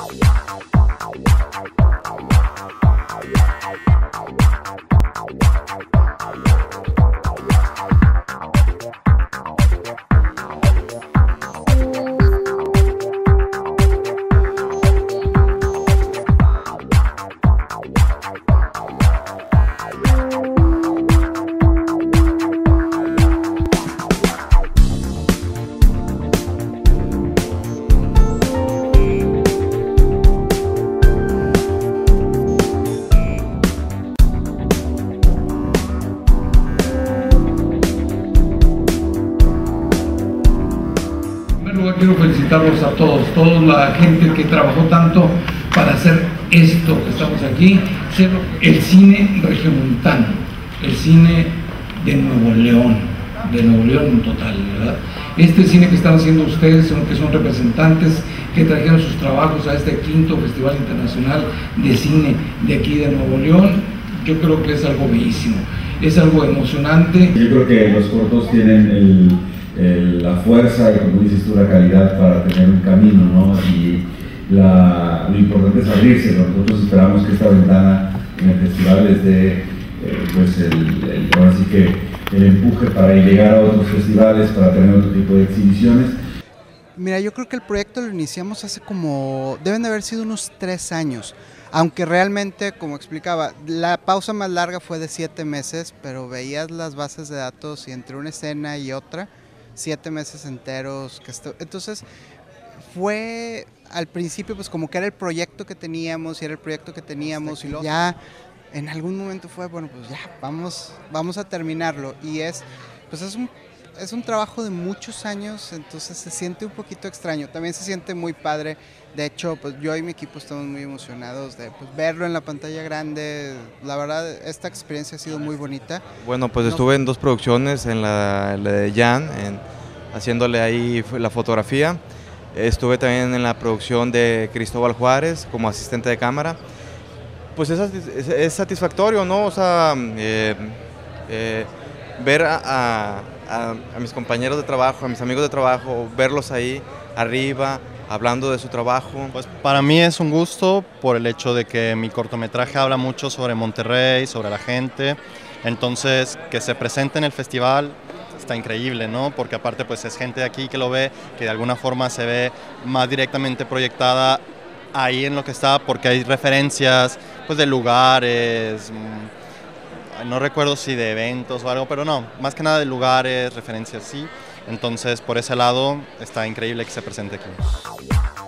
Quiero felicitarlos a toda la gente que trabajó tanto para hacer esto que estamos aquí, ser el cine regiomontano, el cine de Nuevo León en total, ¿verdad? Este cine que están haciendo ustedes, que son representantes que trajeron sus trabajos a este quinto Festival Internacional de Cine de aquí de Nuevo León, yo creo que es algo bellísimo, es algo emocionante. Yo creo que los cortos tienen la fuerza y, como dices tú, la calidad para tener un camino, ¿no? Y lo importante es abrirse. Nosotros esperamos que esta ventana en el festival les dé ahora sí que el empuje para llegar a otros festivales, para tener otro tipo de exhibiciones. Mira, yo creo que el proyecto lo iniciamos hace deben de haber sido unos 3 años, aunque realmente, como explicaba, la pausa más larga fue de 7 meses, pero veías las bases de datos y entre una escena y otra, 7 meses enteros. Entonces fue al principio pues como que era el proyecto que teníamos y y luego ya en algún momento fue, bueno, pues ya vamos a terminarlo, y es un trabajo de muchos años, entonces se siente un poquito extraño, también se siente muy padre. De hecho, pues yo y mi equipo estamos muy emocionados de verlo en la pantalla grande. La verdad, esta experiencia ha sido muy bonita. Bueno, pues estuve en 2 producciones, en la de Jan, haciéndole ahí la fotografía. Estuve también en la producción de Cristóbal Juárez como asistente de cámara. Pues es satisfactorio, ¿no? O sea, ver a mis compañeros de trabajo, a mis amigos de trabajo, verlos ahí arriba, hablando de su trabajo. Pues para mí es un gusto por el hecho de que mi cortometraje habla mucho sobre Monterrey, sobre la gente, entonces que se presente en el festival está increíble, ¿no? Porque aparte pues es gente de aquí que lo ve, que de alguna forma se ve más directamente proyectada ahí en lo que está, porque hay referencias pues de lugares, no recuerdo si de eventos o algo, pero no, más que nada de lugares, referencias, sí. Entonces, por ese lado, está increíble que se presente aquí.